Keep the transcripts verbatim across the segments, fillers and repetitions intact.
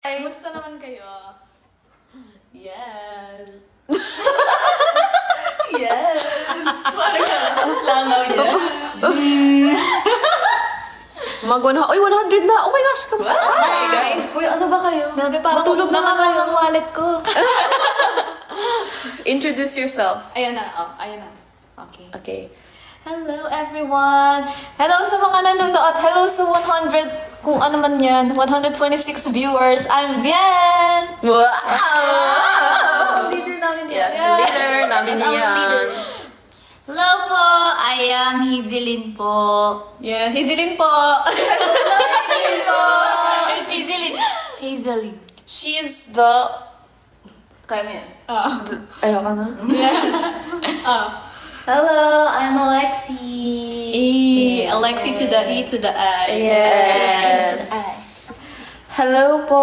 Kumusta naman kayo? Yes. Yes. Langaw yan. Mag one hundred. Uy, one hundred na. Oh my gosh, kamusta? Hi, guys. Uy, ano ba kayo? Grabe, parang matulog na lang lang ang wallet ko. Introduce yourself. Ayan na. Oh, ayan na. Okay. Okay. Hello, everyone. Hello sa mga nanonood. Hello sa one hundred, kung ano man yan, one hundred twenty-six viewers. I'm Bien. Wow! Wow. Leader namin yan. Yes, leader namin yan. Hello po, I am Hazelyn po. Yeah, Hazelyn po. Hazelyn po. Hazelyn. Hazelyn. She's the... Kaya mo yan. Ayoko na. Yes. Oh. Hello, I'm Alexi. E, Alexi to the E to the I. Yes. Hello po.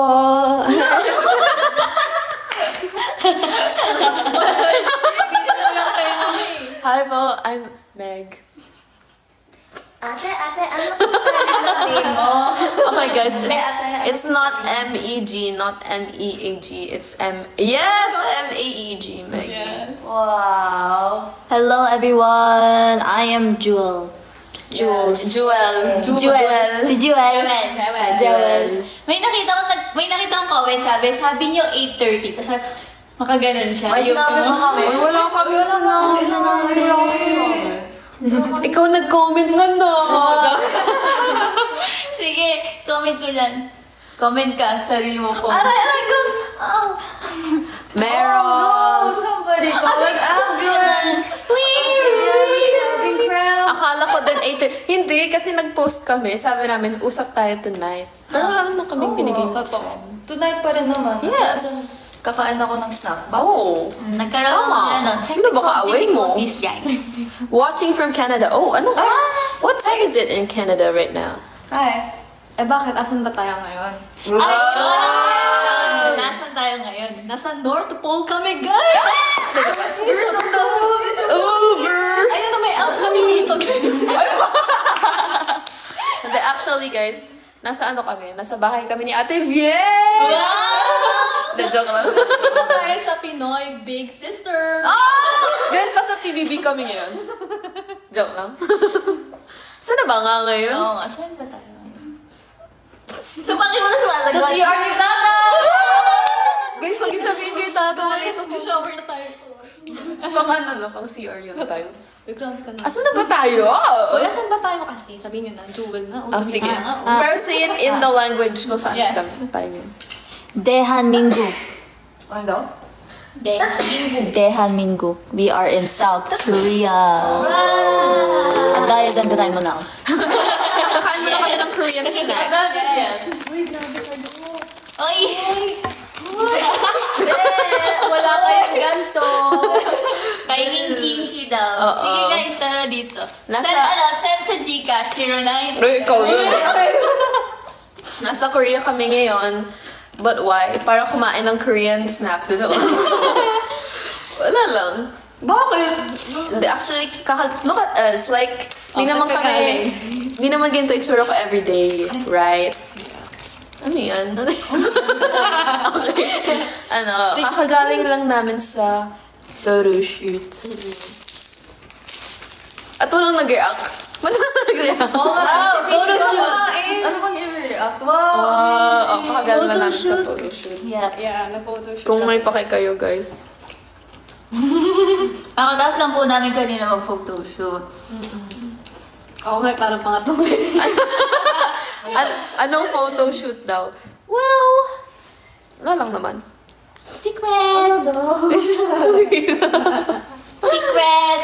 Hi po, I'm Meg. Ate, ate, ano po sabi mo? Okay guys, it's, it's not M E G, not M E A G. It's M... Yes! M A E G, Meg. Yes. Wow. Hello everyone, I am Jewel. Jules. Jewel. Jewel. Si Jewel. Jewel. Jewel. May nakita ko, may nakita kong comment, sabi, sabi niyo eight thirty, tapos makaganon siya. May sinabi mo kami. Uy, wala kami sinabi. Wala kami sinabi. Ikaw nag-comment na no. Sige, comment ko lang. Comment ka, sarili mo po. Aray, aray, girls! Oh. Meron. Oh, no! Somebody call an ambulance! Akala ko din eight thirty. Hindi, kasi nag-post kami. Sabi namin, usap tayo tonight. Pero wala naman kaming Oh, binigay. totoo. Tonight pa rin naman. Yes. Kakain ako ng snack. Oh. Nagkaroon Tama. ng ano, Sino ba kaaway mo? difficulties, guys. Watching from Canada. Oh, ano guys? What time is it in Canada right now? Ay, eh bakit? Asan ba tayo ngayon? Ay! Nasaan tayo ngayon? Nasa North Pole kami, guys! We're so Uber! Ayun na, may out kami dito, guys. Hindi, actually guys, nasa ano kami? Nasa bahay kami ni Ate Vie! Wow! The joke lang. Ito tayo sa Pinoy Big Sister. Oh! Guys, nasa P B B kami ngayon. Joke lang. Saan na ba nga ngayon? Oo nga, saan ba tayo ngayon? So, bakit mo na sumasagot? Sa C R ni Tata! Guys, huwag isabihin kay Tato. Guys, mag-shower na tayo. Pang ano na, pang C R yung tiles. Uy, grabe ka na. Asan na ba tayo? Uy, asan ba tayo kasi? Sabihin nyo na, Jewel na. O, Oh, sabihin sige. na nga, o. Pero say it in the language kung saan Yes. kami tayo yun. Daehanmingu. Ano daw? Daehanmingu. Daehanmingu. We are in South Korea. Wow! Dahil doon ba tayo mo na? Kakain mo na kami ng Korean snacks. Uy, grabe ka doon. Oy! Wala kayong ganto. Kainin kimchi daw. Oo. Sige guys, tara dito. Nasa- Send, ano, send sa Gcash, zero nine. Uy, ikaw yun. Nasa Korea kami ngayon. But why? Para kumain ng Korean snacks. Wala lang. Bakit? Hindi, actually, kaka look at us. Like, di Oh, naman saan ka kami, galing? di naman ganito itsura ko everyday, right? Ano yan? Okay. Ano, kakagaling lang namin sa photo shoot. At walang nag-react. Ba't walang nag-react? Wow, photo shoot. Ano bang i-react? Wow! Wow, oh, kakagaling lang namin sa photo shoot. Yeah. Yeah, na-photo shoot. Kung may pake kayo, guys. Ako dapat lang po namin kanina mag-photoshoot. Oo nga, parang pangatong. An- anong photo shoot daw? Well, wala lang naman. Secret! daw? Secret!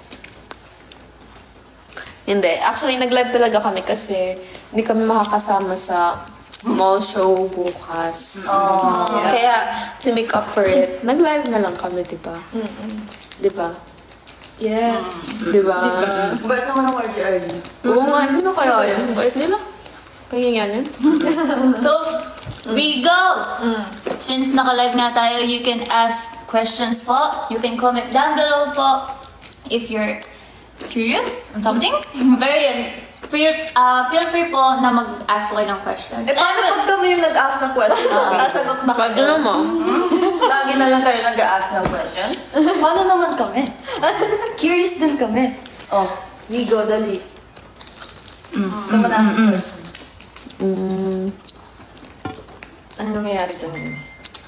Hindi. Actually, nag-live talaga kami kasi hindi kami makakasama sa mall show bukas. Oh. Kaya, to make up for it, nag-live na lang kami, di ba? Di ba? Yes. Di ba? Ba't naman ako R J R? Oo nga, sino kaya yan? Bait nila. Pahingyan yan. So, we go! Since naka-live na tayo, you can ask questions po. You can comment down below po if you're curious on something. Pero yun, feel, uh, feel free po na mag-ask po kayo ng questions. Eh, paano pag kami yung nag-ask ng questions? Sasagot ba Pwede kayo? naman. Lagi na lang kayo nag-a-ask ng questions. Paano naman kami? Curious din kami. Oh, Migo, dali. Mm. Saan mo nasa question? Mm. Ano nangyayari dyan, guys?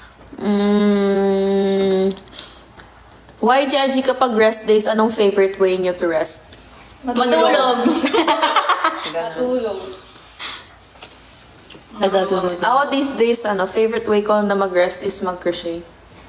Mm. Y G I G kapag rest days, anong favorite way niyo to rest? Matulog. Matulog. Natatulog. Ako these days, ano, favorite way ko na mag-rest is mag-crochet.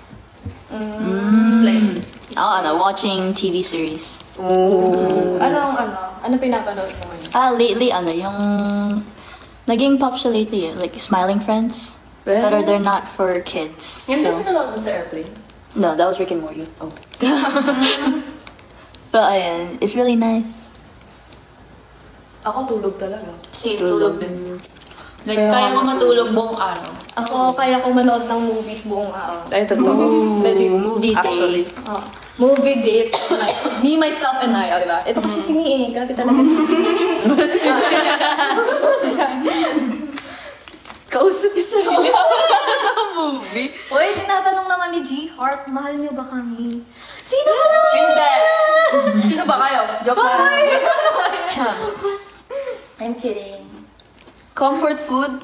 Mm. Ako, ano, watching T V series. Anong, ano? Ano pinapanood mo ngayon? Ah, lately, ano, yung... Naging pop siya lately, eh. Like, Smiling Friends. Well. Pero they're not for kids. Yung So, so, pinanood mo sa airplane? no, that was Rick and Morty. Oh. But, ayan, it's really nice. Ako tulog talaga. Kasi Tulog. tulog din. Like, kaya mo matulog buong araw. Ako, kaya ko manood ng movies buong araw. Ay, totoo. Legit. Movie Actually. day. Oh, movie date. Like, me, myself, and I. Oh, diba? Ito kasi si Mi eh. Grabe talaga. Kausap yung sarili ng movie. Uy, tinatanong naman ni G Heart, mahal niyo ba kami? Sino ba naman? Hindi! Sino ba kayo? Joke lang. I'm kidding. Comfort food?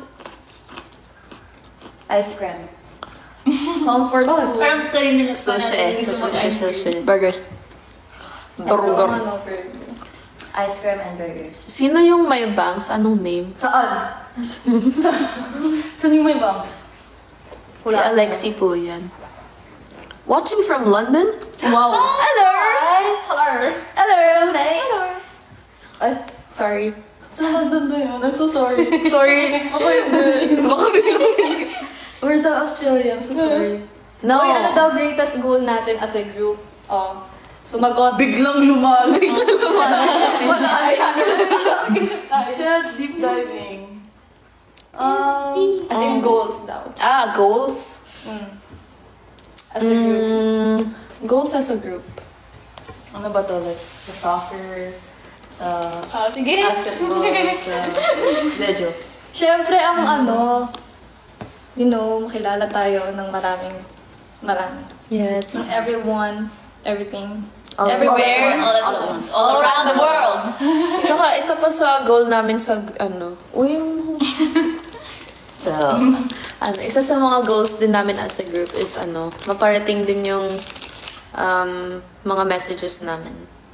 Ice cream. Comfort food. Parang tayo nila sa Sushi eh. Sushi, sushi. Burgers. Burger. Ano, burger. Ice cream and burgers. Sino yung may bangs? Anong name? Saan? Saan yung may bangs? Si Alexi po yan. Watching from London? Wow. Hello! Hello! Hello, mate. Hello. Ay, sorry. Sa London ba yun? I'm so sorry. Sorry. Ako hindi. Baka biglang... Or sa Australia, I'm so sorry. No. Uy, ano daw greatest goal natin as a group? Oh, sumagot. Biglang lumal. Biglang lumal. Wala. Shit, deep diving. Um, As in goals daw. Ah, goals? As a group. Mm, goals as a group. ano ba to? Like, sa soccer, sa Ah, sige. basketball, sa... Medyo. Siyempre, ang ano, you know, makilala tayo ng maraming, marami. Yes. Everyone, everything. All- Everywhere. All at once. All around the world. Tsaka isa pa sa goal namin sa ano, uy, yung- So, ano, isa sa mga goals din namin as a group is ano, maparating din yung um, mga messages namin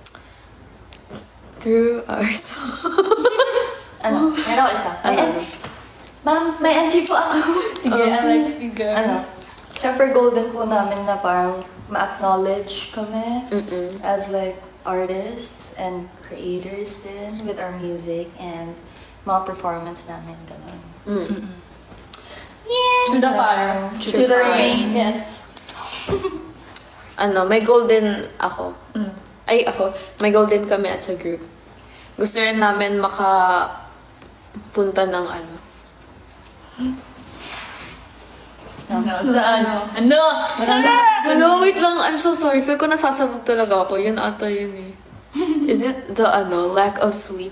through our song. Ano? Meron ako isa. May Ano? entry. Ma'am, may entry po ako. Sige, Oh, Alex. sige. Ano? Siyempre, golden po namin na parang ma-acknowledge kami Mm-mm. as like artists and creators din with our music and mga performance namin, ganun. Mm. To the fire. To the rain. Yes. Ano, may goal din ako. Mm. Ay, ako. May goal din kami as a group. Gusto rin namin makapunta ng ano. saan? Ano? Hello, wait lang. I'm so sorry. Feel ko nasasabog talaga ako. Yun ata yun eh. Is it the ano, lack of sleep?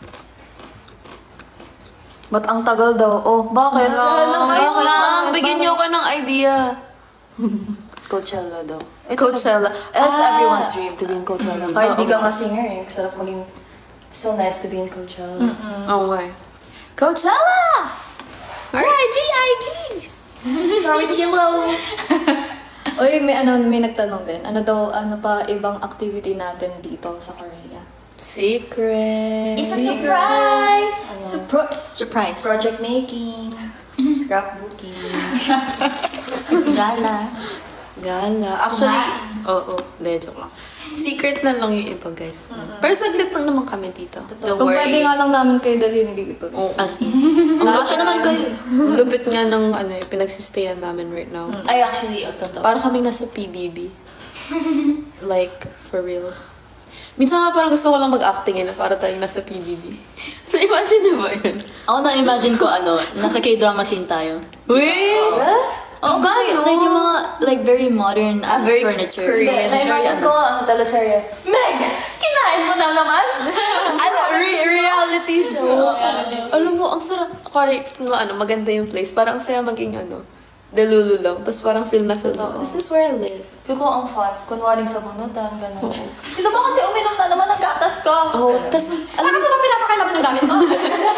Ba't ang tagal daw? Oh, bakit? Ano ba Bakit yun? lang? Bigyan niyo ako ng idea. Coachella daw. Coachella. That's Ah. everyone's dream to be in Coachella. Kahit Oo. di ka nga singer eh. Sarap maging so nice to be in Coachella. Oh, why? Coachella! R I G I G! Sorry, Chilo! Uy, may ano, may nagtanong din. Ano daw, ano pa ibang activity natin dito sa Korea? Secret. It's a surprise! Surprise! Surprise. Project making, scrapbooking. Gala. Gala. Actually, oo. Hindi, joke lang. Secret na lang yung iba, guys. Pero saglit lang naman kami dito. Don't Kung pwede worry. nga lang namin kayo dalhin dito. Oo. As in. Ang gasya naman kayo. Ang lupit nga ng ano, eh, pinagsistayan namin right now. Ay, actually, oh, totoo. Parang kaming nasa P B B. Like, for real. Minsan nga parang gusto ko lang mag-acting eh, na para tayong nasa P B B. Na-imagine niyo ba yun? Ako na-imagine ko ano, nasa K-drama scene tayo. Uy! Oh, like, like yung mga, like very modern Ah, uh, very furniture. Korean. Na-imagine ko, ano, teleserye. Meg! Kinain Kinain mo na naman? Ano, re- reality show. Alam mo, ang sarap. Kari, ano, maganda yung place. Parang ang saya maging ano, delulu lang. Tapos parang feel na feel na, this is where I live. Feel ko ang fun. Kunwaring sa bunutan, gano'n. Sino ba kasi uminom na naman ng gatas ko? Oh, tapos, Alam mo ba pinapakailangan ng gamit mo?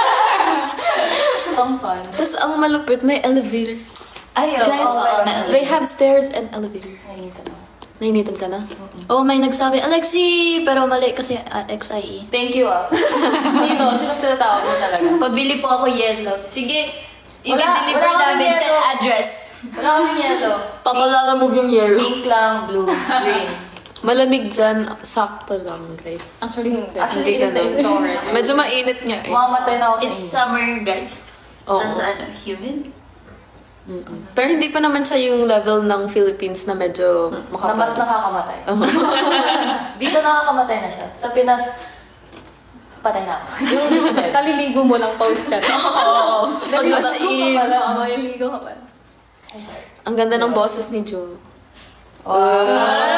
Ang fun. tapos ang malupit, may elevator. Ay, Guys, oh, they have stairs and elevator. Nainitan ako. Nainitan ka na? Oh, may nagsabi, Alexi! Pero mali kasi uh, X I E. Thank you ah. Sino? Sino tinatawag mo talaga? Pabili po ako yellow. Sige, Wala- i-deliver wala kaming namin sa yellow. address. Wala kaming yellow. Papalala mo yung yellow. Pink lang, blue, green. Malamig dyan, sakto lang, guys. Actually, hindi. Actually, Hindi hindi. ganun. Medyo mainit nga eh. Mamamatay na ako sa It's inyo. summer, guys. Oo. Nasa ano, humid. Pero hindi pa naman siya yung level ng Philippines na medyo Na makapal. mas nakakamatay. Dito nakakamatay na siya. Sa Pinas, patay na ako. Yung kaliligo mo lang, pause ka na. Dali, As mas in- ka pala. Maliligo ka pala. Ay, sorry. Ang ganda ng boses ni Joe. Wow.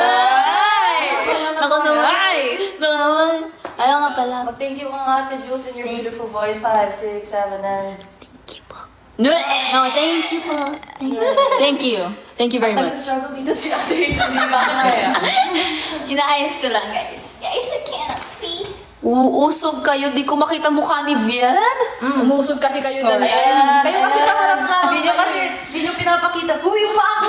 Ako naman. Ako naman. Ayaw nga pala. Mag-thank you ka nga, Ate Jules, in your beautiful voice. Five, six, seven, and... Thank you po. No! No, thank you po. Thank you. Thank you. Thank you very much. Nagsastruggle dito si Ate Hazel. Hindi ba kaya? Inaayos ko lang, guys. Guys, I cannot see. Uusog kayo, di ko makita mukha ni Vian. Umusog kasi kayo dyan. Sorry. Ayan. Kayo kasi kaharap-harap. Hindi nyo kasi, hindi nyo pinapakita. Huy, yung paa ko!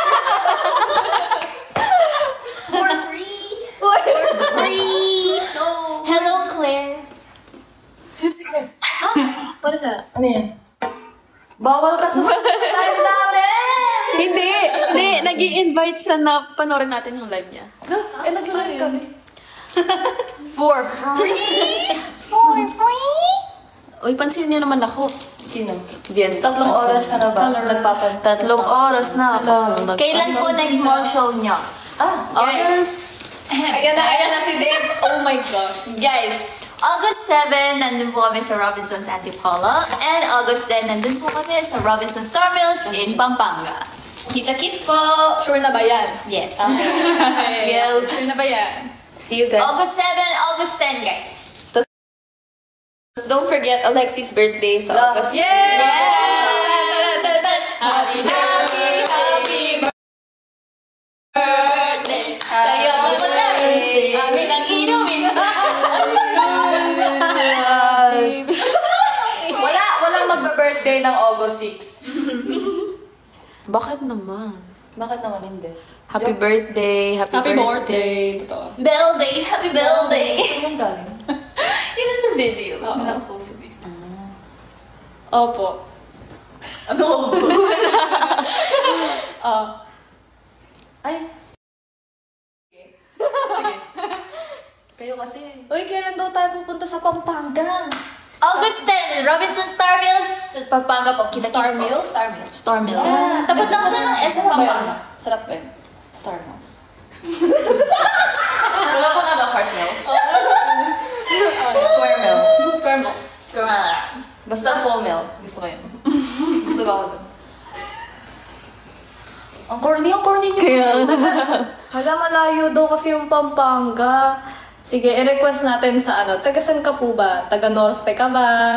For free! Free! No! Hello, Claire. Sino si Claire? What is that? Ano yan? Bawal ka sumunod sa live namin! Hindi! Hindi! nag invite siya na panoorin natin yung live niya. Eh, nag-live kami. For free! For free? Uy, pansin niyo naman ako. Sino? Vian. Tatlong oras ka na ba? Nagpapan. Tatlong oras na ako. Nag- Kailan po next mall show niyo? Ah, August. Ayan na, ayan na si Dates. Oh my gosh. Guys, August seven, nandun po kami sa Robinson's Antipolo. And August ten, nandun po kami sa Robinson's Star Mills in Pampanga. Kita-kits po! Sure na ba yan? Yes. Girls. Sure na ba yan? See you guys. August seven, August ten, guys. Don't forget Alexi's birthday sa August. Yay! Happy, happy, happy birthday! Sa'yo birthday! Kami nang inumin! Wala, walang magba-birthday ng August sixth. Bakit naman? Bakit naman hindi? Happy birthday, happy, Happy birthday. birthday. Totoo. Bell day! Happy bell day! Saan yung galing? Yun ang sa video. Nakapost sa video. Opo. Ano? Oh. Ay. Kayo kasi. Uy, kailan daw tayo pupunta sa Pampanga? August ten, Robinson Star Mills, Pampanga po. Kita Star Mills. Mills? Star Mills. Star Mills. Ah, tapat lang siya ng S M Ano ba yan? Pampanga. Sarap ba yun? Star Mills. Wala bang ano, Heart Mills? Square Mills. Square Mills. Scroll. Basta full milk. Gusto ko yun. Gusto ko ako dun. Ang corny, ang corny niyo. Kaya, Hala, malayo daw kasi yung Pampanga. Sige, i-request natin sa ano. Taga saan ka po ba? Taga Norte ka ba?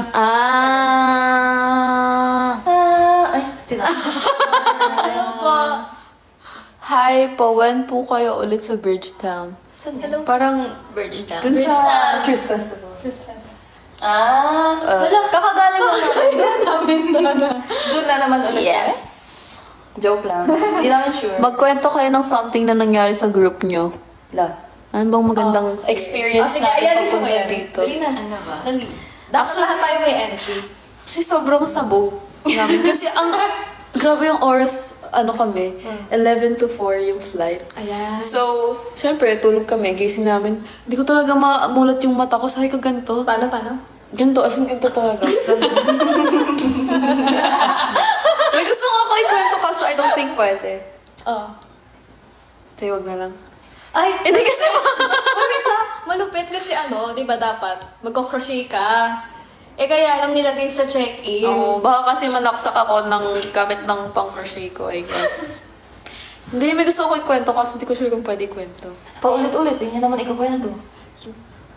ah, Ah, ay, still. Ano po? hi po, when po kayo ulit sa Bridgetown? Saan yan? Parang, Bridgetown. dun sa, Truth Festival. Ah, Uh, wala. Kakagaling lang namin. Doon na naman ulit. yes. Joke lang. Hindi namin sure. Magkwento kayo ng something na nangyari sa group nyo. La. Ano bang magandang experience Ah, sige, natin ayan, gusto mo papunta yan. dito? Dali na. Ano ba? Dali. Dapat lahat tayo may entry. Actually, sobrang sabog namin. Kasi ang, grabe yung oras, ano kami, eleven to four yung flight. Ayan. So, syempre, tulog kami, gising namin. Hindi ko talaga mamulat yung mata ko. Sabi ko ganito. Paano, paano? Ganito, as in ganito talaga. May gusto nga ako ikwento kaso I don't think pwede. Oh. Say, wag na lang. Ay, Hindi kasi Uy, wait lang. Malupit kasi ano, di ba dapat magko-crochet ka. Eh kaya lang nilagay sa check-in. Oo, baka kasi manaksak ako ng gamit ng pang-crochet ko, I guess. Hindi, may gusto ko ikwento kasi hindi ko sure kung pwede ikwento. Paulit-ulit. Hindi niya naman ikakwento.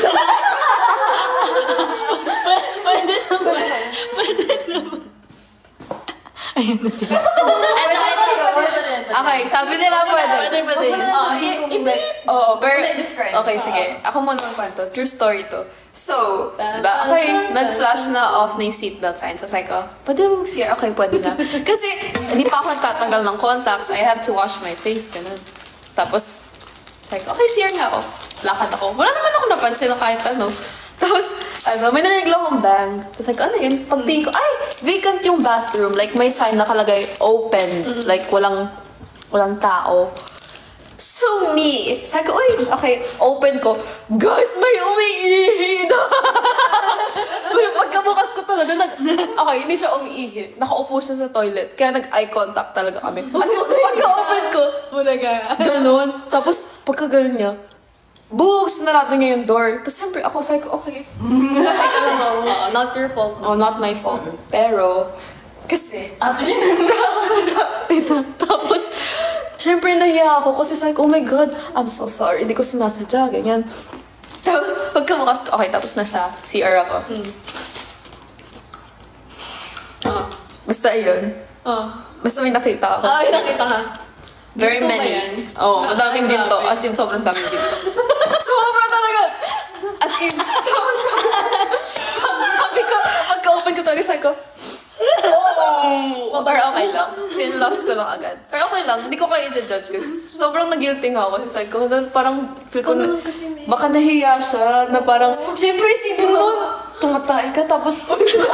Pwede naman. Pwede naman. Ayun na siya. Ito, ito. Okay, sabi nila pwede. Pwede, pwede. Oh, i- i- Oo, pero... describe. Okay, sige. Ako muna magkwento. True story to. So, diba? Okay, nag-flash na off na yung seatbelt sign. So, sabi ko, pwede mo mag-C R? Okay, pwede na. Kasi, hindi pa ako nagtatanggal ng contacts. I have to wash my face, ganun. Tapos, sabi ko, okay, C R na ako. Lakad ako. Wala naman ako napansin na kahit ano. Tapos, ano, may narinig lang akong bang. Tapos, like, ano yun? Pagtingin ko, ay, vacant yung bathroom. Like, may sign nakalagay, open. Like, walang, walang tao. So, me, sabi ko, uy, okay, open ko. Guys, may umiihi na! May pagkabukas ko talaga, nag, okay, hindi siya umiihi. Nakaupo siya sa toilet. Kaya nag-eye contact talaga kami. As in, pagka-open ko, ganun. Tapos, pagka ganun niya, bugs, narado niya yung door. Tapos, siyempre, ako, sabi ko, okay. Kasi, uh, not your fault. Oh, not my fault. Pero, kasi, ito, tapos, syempre nahiya ako kasi sabi ko, oh my God, I'm so sorry, hindi ko sinasadya, ganyan. Tapos, pagkabukas ko, okay, tapos na siya, C R ako. Hmm. Oh. Basta yun. Oh. Basta may nakita ako. Ah, may nakita ka. Very Ginto ba many. yan? Oo, oh, madaming Ah, ginto. grabe. As in, sobrang daming ginto. Sobra talaga! As in, sobrang sabi, sabi ko, pagka-open ko talaga, sabi ko, oh! Pero okay lang. Pin-lost ko lang agad. Pero okay lang, hindi ko kayo i-judge kasi sobrang nag-guilty nga ako. Kasi sabi ko, na parang feel ko na, baka nahiya siya, na parang, syempre, isipin mo, tumatay ka, tapos,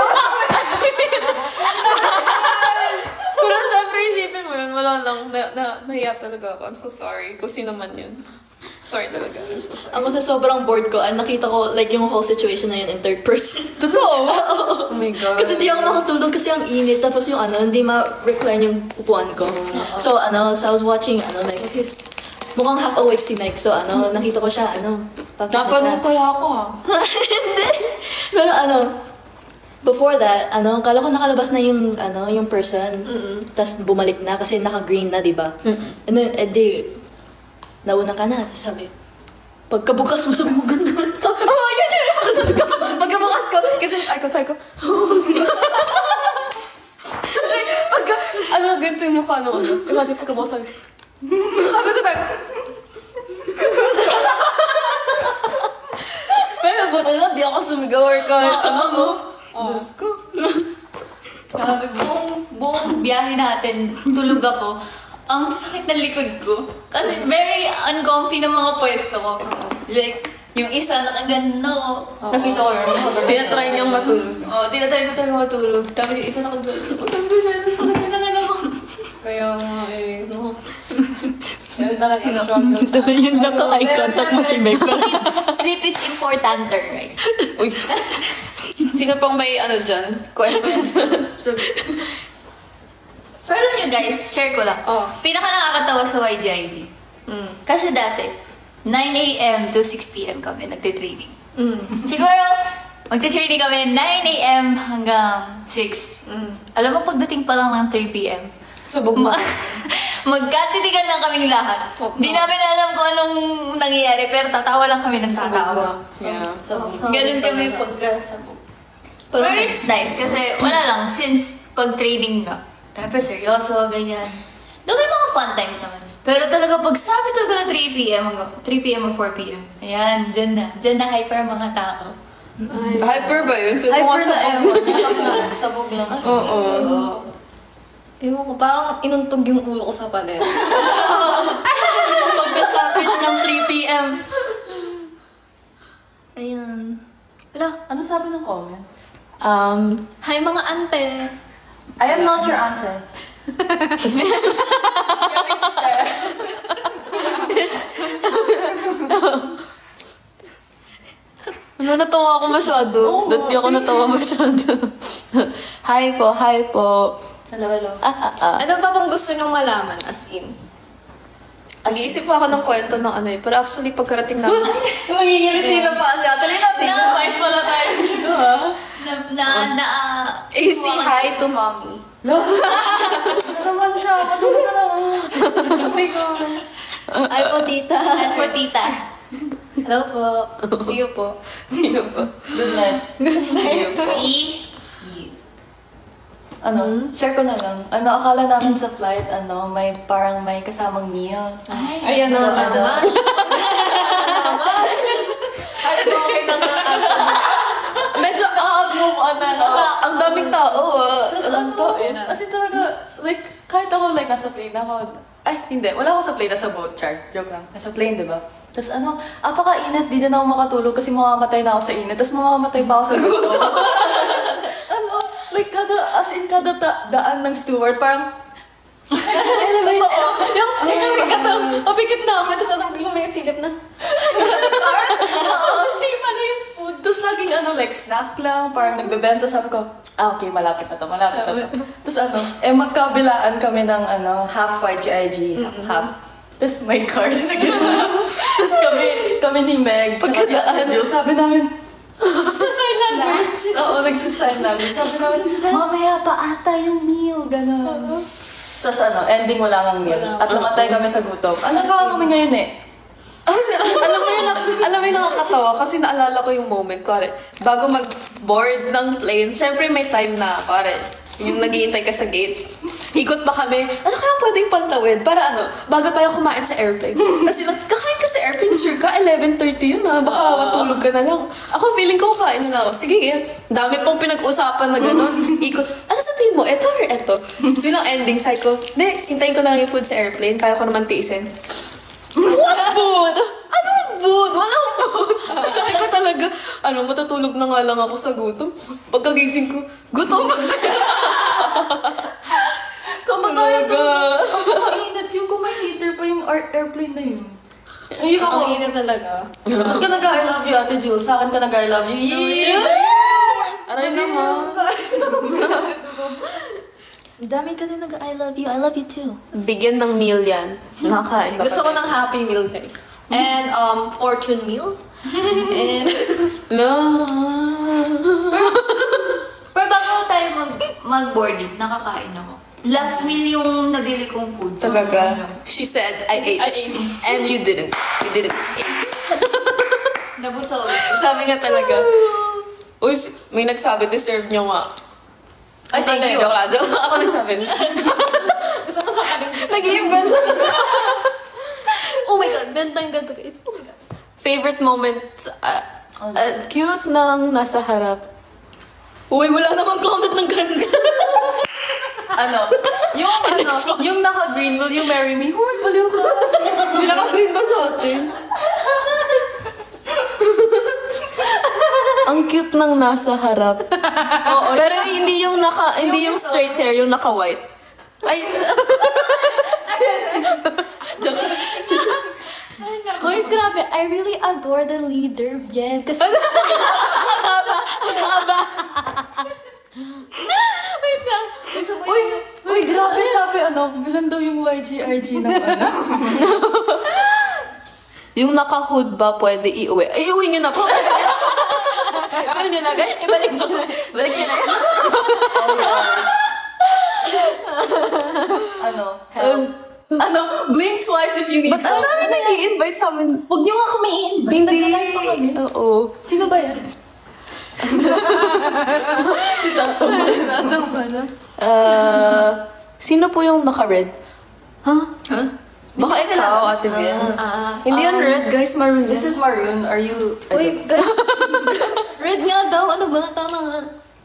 pero syempre, isipin mo yun, wala lang, na, na, nahiya talaga ako. I'm so sorry. Kung sino man yun. Sorry talaga. I'm so sorry. Ako sa sobrang bored ko, ah, nakita ko like yung whole situation na yun in third person. Totoo? Oh my God. Kasi di ako nakatulog kasi ang init. Tapos yung ano, hindi ma-recline yung upuan ko. So ano, so I was watching, ano, like, okay, mukhang half awake si Meg. So ano, nakita ko siya, ano, bakit na Dapat siya. mo pala ako ah. Hindi. Pero ano, before that, ano, kala ko nakalabas na yung, ano, yung person. Tapos bumalik na kasi naka-green na, di ba? And then, edi, nauna ka na. Tapos sabi, pagkabukas mo sa mga ganun. Oh, yun yun! Sabi ko, pagkabukas ko, kasi, ay, kung sabi ko, kasi, pagka, ano, ganito yung mukha nung, ano, imagine pagkabukas sabi, sabi ko tayo, pero buto na, di ako sumigaw or kahit ano. Diyos ko. Grabe, buong, buong biyahe natin, tulog ako. Ang sakit ng likod ko. Kasi very uncomfy ng mga pwesto ko. Like, yung isa nakagano. Nakita ko yun. Tinatry niyang matulog. Oo, tinatry ko talaga matulog. Tapos yung isa nakagano. Sakit na lang ako. Kaya nga eh, no. Yan talaga struggle. Ito yung naka-eye contact mo si Meg. Sleep is importanter, guys. Uy. Sino pang may ano dyan? Kwento dyan. Pero alam nyo guys, share ko lang. Oh. Pinaka nakakatawa sa Y G I G. Mm. Kasi dati, nine a m to six p m kami nagte-training. Mm. Siguro, magte-training kami nine a m hanggang six. Mm. Alam mo, pagdating pa lang ng three p m, Sabog mo. ma- magkatitigan lang kaming lahat. Hindi namin alam kung anong nangyayari, pero tatawa lang kami ng tatawa. Yeah. Ganun kami pagkasabog. Pero it's nice kasi wala lang, since pag-training na, syempre seryoso, ganyan. Doon may mga fun times naman. Pero talaga pag sabi talaga na three p m, three p m o four p m, ayan, dyan na. Dyan na hyper ang mga tao. Hyper ba yun? Feel ko Hyper na sabog. ewan. Sabog lang. Oo. Ewan ko, parang inuntog yung ulo ko sa pader. Pagkasapit ng three p m Ayan. Wala, ano sabi ng comments? Um, Hi mga ante! I am not your auntie. ano, natawa ako masyado. Dati ako natawa masyado. Hi po, hi po. Hello, hello. Ah, ah, ah. Ano pa bang gusto nyong malaman? As in? Nag-iisip pa ako ng kwento ng ano eh. Pero actually, pagkarating namin, Mangingilit na pa siya. Tuloy natin. Fight pala tayo dito, ha? Na, na, na, eh, say hi to mommy. Ano naman siya? Matulog na lang. Oh my God. Ay po, tita. and for tita. Hello po. See you po. Sino po? Good night. Sino po? See you. Ano, share ko na lang. Ano, akala namin sa flight, ano, may parang may kasamang meal. Ayan So, na ano, naman. Ay, okay na nga. Medyo, ah, move on na lang. ang daming tao, ah. Tapos ano, as in talaga, like, kahit ako, like, nasa plane ako, ay, hindi, wala ako sa plane, nasa boat, char, joke lang, nasa plane, di ba? Tapos ano, apaka-init, di din ako makatulog kasi mamamatay na ako sa init, tapos mamamatay pa ako sa gutom. Ano, like, kada, as in, kada ta- daan ng steward, parang, totoo, yung, yung, Kataw, mabigit na ako. Tapos ako biglang may silip na. hindi pala yung food. Tapos laging ano, like, snack lang, parang nagbebenta, sabi ko, ah, okay, malapit na to, malapit na to. Tapos ano, eh, magkabilaan kami ng, ano, half Y G I G, half. Tapos may card sa gitna. Tapos kami, kami ni Meg, tsaka ni Ate Jo, sabi namin, Sign language. oo, nagsasign namin. Sabi namin, mamaya pa ata yung meal, gano'n. Tapos ano, ending wala kang meal. At namatay kami sa gutom. Ano ka kami ngayon eh? alam mo yun, alam mo yung nakakatawa kasi naalala ko yung moment, kore, bago mag-board ng plane, syempre may time na, kore, yung naghihintay ka sa gate. Ikot pa kami, ano kaya pwedeng pantawid para ano, bago tayo kumain sa airplane. Kasi kakain ka sa airplane, sure ka, eleven thirty yun ah, baka matulog ka na lang. Ako feeling ko kain na ako, sige yan. Dami pong pinag-usapan na gano'n. Ikot, ano sa tingin mo, eto or eto? So yun ang ending cycle. Hindi, hintayin ko na lang yung food sa airplane, kaya ko naman tiisin. What food? Anong food? Walang food. Sabi ko talaga, ano, matutulog na nga lang ako sa gutom. Pagkagising ko, gutom. Kamatayan ko. Ang init. Feel ko may heater pa yung air- airplane na yun. Ay, ako. Ang init talaga. Ba't ka nag-I love you, Ate Jo? Sa akin ka nag-I love you. Yeah! Aray naman. Ang dami ka din nag-I love you. I love you too. Bigyan ng meal yan. Nakakain na Gusto ko kami. ng Happy Meal, guys. And, um, Fortune Meal. And, No. Pero bago tayo mag, mag-boarding, nakakain ako. Last meal yung nabili kong food. Talaga. She said, I ate. I ate. And you didn't. You didn't eat. Nabusog. Sabi nga talaga. Uy, may nagsabi, deserve nyo nga. Ay, thank you. Joke lang, joke lang. Ako nagsabi. gusto mo sa kanin. Nag-i-invent. Oh my God, benta yung ganito, guys. Oh my God. Favorite moment, uh, uh, cute nang nasa harap. Uy, wala namang comment ng ganda. ano? Yung ano, yung naka-green, will you marry me? Uy, baliw ka. May naka-green ba sa atin? Ang cute nang nasa harap. Oo. Pero hindi yung naka, hindi yung straight hair, yung naka-white. Ay, Uy, grabe. I really adore the leader, Bien. Kasi... Wait lang. Gusto mo Uy, uy, grabe sabi ano, bilan daw yung Y G I G ng ano. yung naka-hood ba pwede iuwi? Ay, iuwi nyo na po. Ano nyo na, guys? Ibalik nyo na. Balik nyo na yan. ano, help. ano, blink twice if you need Ba't ang help. dami nag-i-invite sa amin? Huwag niyo nga kami i-invite. Hindi. Nag-live pa kami. Oo. Sino ba yan? Si Tato. Tato ba na? Uh, sino po yung naka-red? Huh? Huh? Baka ikaw, Ate Bien. Ah, Hindi yan red, guys. Maroon This yan. is Maroon. Are you... Uy, guys. Red nga daw. Ano ba? Tama nga.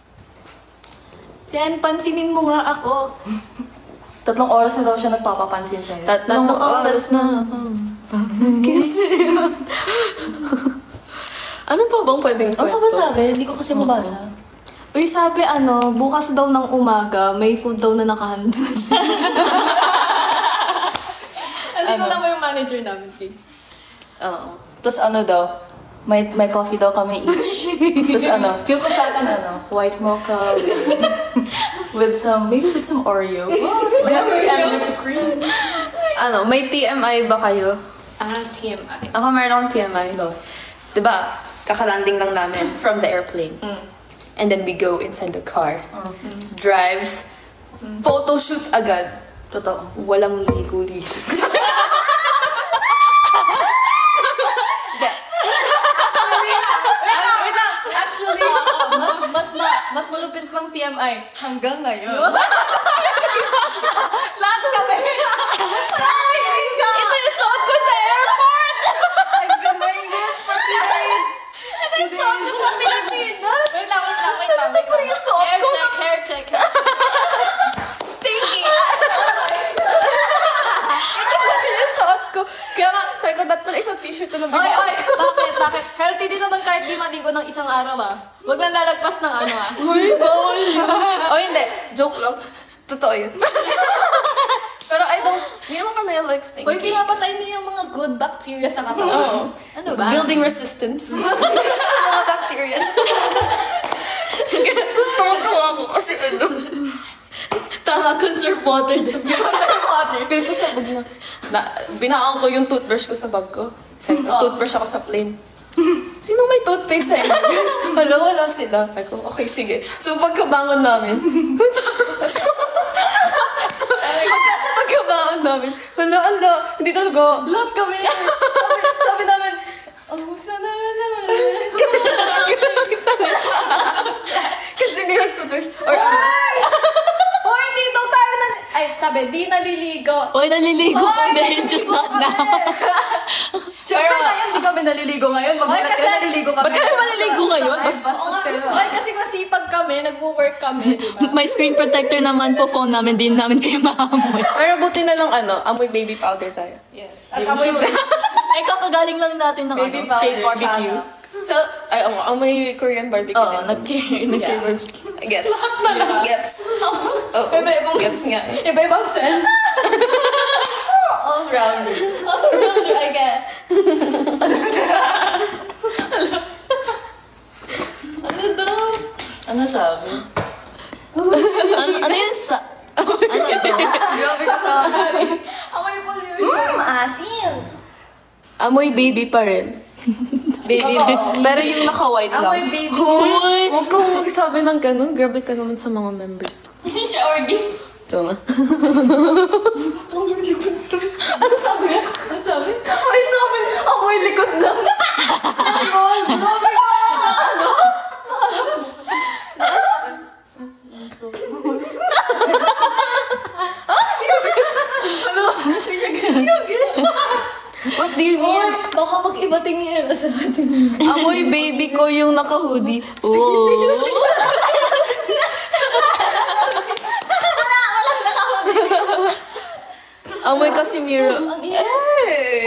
Yan, pansinin mo nga ako. Tatlong oras na daw siya nagpapapansin sa'yo. Tatlong oras na. Kasi. Ano pa bang pwedeng kwento? Ano ba sabi? Hindi ko kasi mabasa. Uy, sabi ano, bukas daw ng umaga, may food daw na nakahanda. Alam ko lang mo yung manager namin, please. Oo. Tapos ano daw, may may coffee daw kami each. Tapos ano, feel ko sa akin ano, white mocha with, with some, maybe with some Oreo. Oh, strawberry and whipped cream. Ano, may T M I ba kayo? Ah, T M I. Ako meron akong T M I. No. Diba, kakalanding lang namin from the airplane. And then we go inside the car. Drive. Photo shoot agad. Totoo. Walang ligo-ligo. Mas malupit pang T M I. Hanggang ngayon. Lahat kami. Ito yung suot ko sa airport! I've been wearing this for two days. Ito yung suot ko sa Pilipinas! Wait lang, wait lang, wait lang. Ito pa rin yung suot Hair ko sa... check, hair check, hair check. Stinky! Ito pa rin yung suot ko. Kaya nga, sabi ko, dapat pala isang t-shirt na lang Oy, bigyan. oy, bakit, bakit? Healthy din naman kahit di maligo ng isang araw ah. Huwag lang lalagpas ng ano ah. Uy, bawal yun. O hindi, joke lang. Totoo yun. Pero I don't, hindi naman kami like stinky. Uy, pinapatay niyo yung mga good bacteria sa katawan. Oo. Ano ba? Building resistance. mga bacteria. Tuwa ako kasi ano. Tama, conserve water din. Conserve water. Feel ko sa bag na, na binaan ko yung toothbrush ko sa bag ko. Sabi ko, toothbrush ako sa plane. Sino may toothpaste sa inyo? Hala, wala sila. Sabi ko, okay, sige. So, pagkabangon namin, so, pagka, pagkabangon namin, hala, hala, hindi talaga. Lahat kami. Sabi, sabi namin, ang musa na naman. Kasi hindi nag-toothbrush. Or ano. Hoy, dito tayo na... Ay, sabi, di naliligo. Oy, naliligo kami. Just not now. Siyempre Pero- ngayon, di kami naliligo ngayon. Magulat Oy, kasi- kayo, naliligo kami. Ba't kami maliligo ngayon? Bas- Oo nga. Hoy, kasi masipag kami, nagwo-work kami, di ba? May screen protector naman po phone namin. Di namin kayo maamoy. Pero buti na lang ano, amoy baby powder tayo. Yes. At amoy mo. Ay, kakagaling lang natin ng Baby ano, powder, cake barbecue. So, ay, um, amoy Korean barbecue Oo, din. nag-cake Yeah. barbecue. Gets. Gets. Oo, Iba-ibang- gets nga. Iba-ibang scent. All round. I guess. Ano daw? Ano sabi? Ano, ano yun sa... Ano Grabe ka sa akin. Amoy pollution. Maasim. Amoy baby pa rin. baby? Pero yung naka-white lang. Amoy baby. Uy! Huwag kang magsabi ng ganun. Grabe ka naman sa mga members. Shower gift. So nga. Ano sabi niya? Ano sabi? Ay, sabi, amoy likod lang. Ayun, grabe ka! Ano? What do you mean? Baka mag-iba tingin nila sa atin. Amoy baby ko yung naka-hoodie. Oh. Amoy Casimiro. Eh!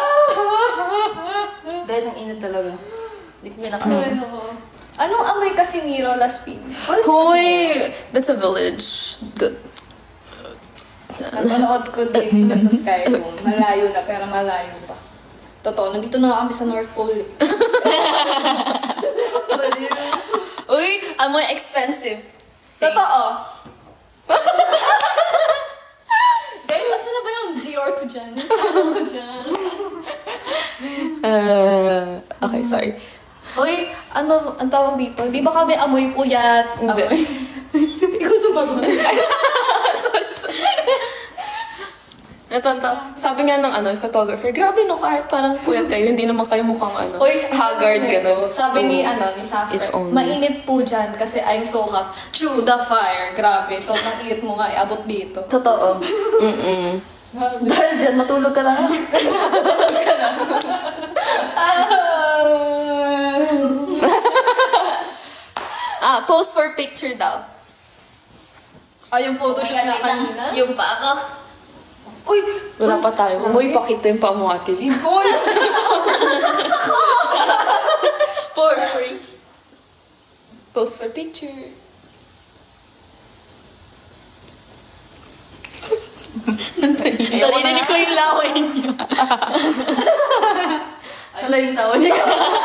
Guys, ang init talaga. Hindi ko pinaka- Anong amoy Casimiro, Las Piñas? Hoy! That's a village. Good. Napanood ko din dito sa Sky Room. Malayo na, pero malayo pa. Totoo, nandito na kami sa North Pole. Uy! Amoy expensive. Totoo. Guys, asa na ba yung Dior ko dyan? Yung tawag ko dyan. Uh, okay, sorry. Uy, ano, ang tawag dito? Di ba kami amoy puyat? Hindi. Amoy. Ikaw sumagot. sorry, sorry. Natanta. Sabi nga ng ano, photographer, grabe no, kahit parang puyat kayo, hindi naman kayo mukhang ano, Uy, haggard, gano'n. Sabi ni, ano, ni Safra, If only. mainit po dyan kasi I'm so hot. Chew the fire. Grabe. So, ang init mo nga, abot dito. Totoo. Mm-mm. Dahil dyan, matulog ka na. Ah, pose for picture daw. Ah, yung photo siya na kanina. Yung pa ako. Uy! Wala pa tayo. Uy, pakita yung paa mo, Ate Lynn. Uy! For free. Pose for picture. Narinig ko yung laway niyo. Hala yung tawa niya.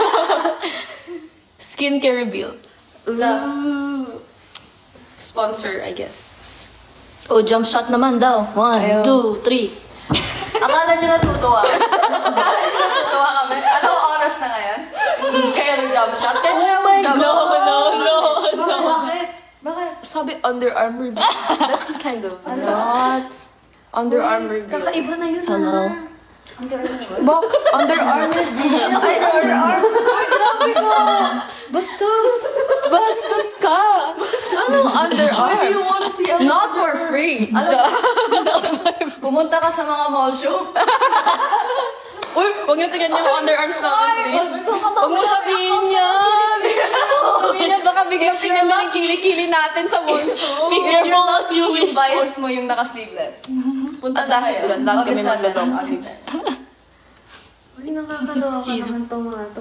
Skincare reveal. Ooh. Sponsor, I guess. Oh, jump shot naman daw. One, Ayaw. two, three. Akala niyo natutuwa. Akala niyo natutuwa kami. Alam mo oras na ngayon? Kaya nag-jump shot. Kaya Oh my God! No, no, no, no. Bakit? Bakit? Sabi Under Armour. That's kind of not. Under Armour. Kakaiba na yun Hello? na. Bak, Under Armour. Ay, Under Armour. Grabe ka! Bastos! Bastos ka! Anong Under Why do you Armour? wanna see a... Not for free. Duh. Pumunta ka sa mga mall show. Uy, huwag niyo tingnan yung underarms namin, please. Huwag mo sabihin yan. Sabihin niya, baka biglang tingnan na yung kili-kili natin sa mall show. You're not Jewish. Bias mo yung naka-sleeveless. Punta At na dahil kayo. dyan, lahat kami August seven, maglo-long August sleeves. seven. Uy, nakakaloka naman itong mga to.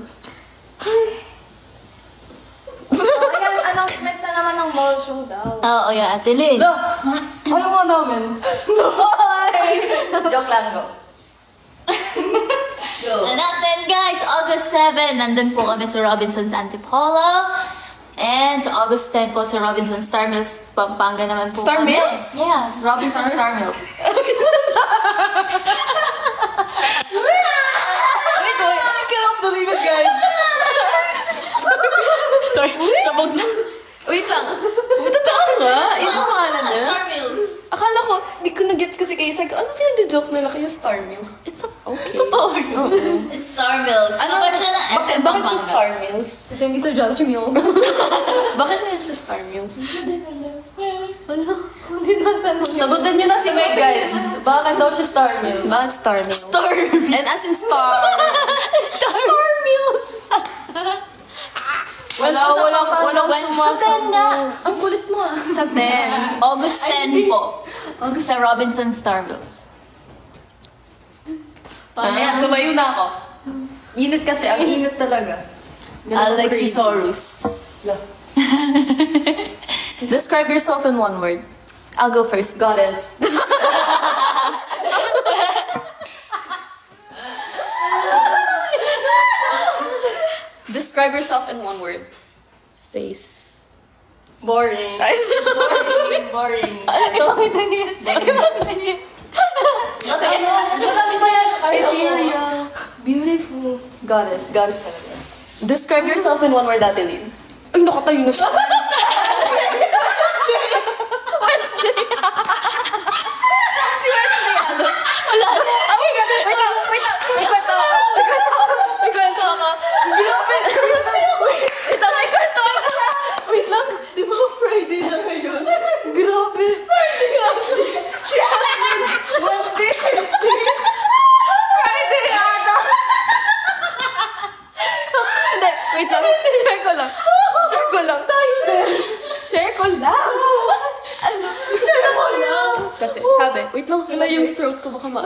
Ayan, announcement na naman ng mall show daw. Oo, yeah, Ate Lynn. Ayaw nga namin. Joke lang, go. Announcement guys, August seventh, nandun po kami sa Robinson's Antipolo. And sa August tenth po sa Robinson's Star Mills, Pampanga naman po Star kami. Mills? Yeah, Robinson's Star Mills. Wait, wait. I cannot believe it, guys. Sorry, sabog na. Wait lang. Totoo nga? Yun ang pangalan niya? Star Mills. Akala ko, di ko na-gets kasi kayo. Sabi ko, ano pinag-joke nila kayo Star Mills? It's a, okay. Totoo. It's Star Mills. Ano Kapag siya ng S bakit, M bakit siya Pampanga. Star Mills? Kasi hindi sa Judge Meal. Bakit na siya Star Mills? Sagutin niyo na si Meg, guys. Bakit daw siya Star Mills? Bakit Star Mills? Star. And as in star. Star Mills. Wala, walang, walang Sa ten nga. sumasagot. Ang kulit mo ah. Sa ten. August tenth po. Sa Robinson's Star Mills. Paano yan? Lumayo na ako. Init kasi. Ang init talaga. Alexisaurus. Describe yourself in one word. I'll go first. Goddess. Describe yourself in one word. Face. Boring. Ay, Boring. Boring. okay. Madami pa yan. Criteria. Beautiful. Goddess. Goddess talaga. Describe yourself in one word, Ate Lynn. Ay, nakatayo na siya. Wednesday. Si Wednesday, ano? Wala. Oh my God. Wait lang, wait lang. May kwento ako. May kwento ako. May kwento ako. Grabe! Wait lang, may kwento ako. Wait lang, di ba Friday na ngayon? Grabe. Si Asmin. Wednesday, Thursday. Friday, Ana. Hindi, wait lang. Share ko lang. Share ko lang. Share ko lang. Ano? Share mo lang. Kasi, sabi, wait lang, hala yung throat ko baka ma...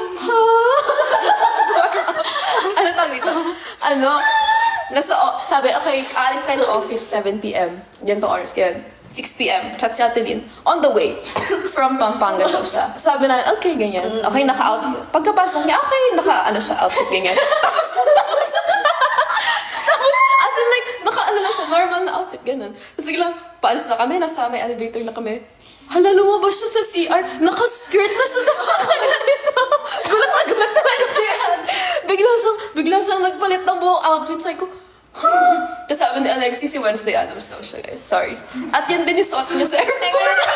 ano tawag dito? Ano? Nasa, o- sabi, okay, aalis tayo ng office, seven p.m. Diyan to oras, ganyan. six p.m. Chat si Ate Lynn. On the way, from Pampanga daw siya. Sabi na, okay, ganyan. Okay, naka-outfit. Pagkapasok niya, okay, naka, ano siya, outfit, ganyan. Tapos, tapos, tapos, as in like, naka-ano lang siya, normal na outfit, ganun. Tapos biglang, paalis na kami, nasa may elevator na kami. Hala, lumabas siya sa C R. Naka-skirt na siya, tapos naka-ganito. Gulat na gulat talaga siya. Bigla siyang, bigla siyang nagpalit ng buong outfit. Sabi ko, huh? Tapos sabi ni Alexis, si Wednesday Adams daw siya, guys. Sorry. At yan din yung suot niya sa everything.